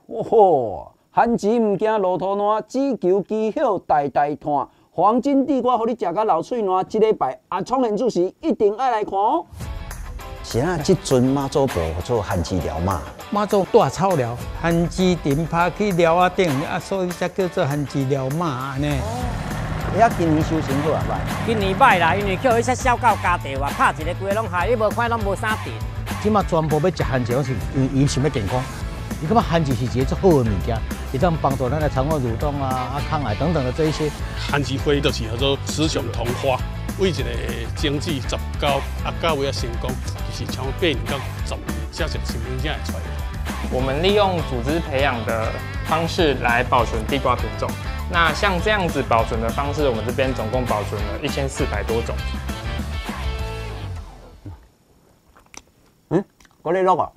哦吼，番薯唔惊落土烂，只求基好代代传。黄金地瓜，互你食甲老脆烂，一礼拜阿聪现主持一定爱来看哦。是啊，即阵妈祖婆做番薯寮嘛， 妈祖大草寮，番薯丁拍去寮仔顶，所以才叫做番薯寮嘛安尼。 你啊，今年收成好啊歹？ 今年歹啦，因为叫迄些小狗加地话，拍一个规个拢害，伊无看拢无啥甜。 即马全部要食番薯，是因想要健康。伊感觉番薯是一个最好的物件，会当帮助咱的肠胃蠕动啊、抗癌等等的这一些。 番薯花就是叫做雌雄同花，为一个经济19到为成功，就是超过8年到10年，才成新品才会出来。 我们利用组织培养的方式来保存地瓜品种。那像这样子保存的方式，我们这边总共保存了1400多种。 我咧录啊。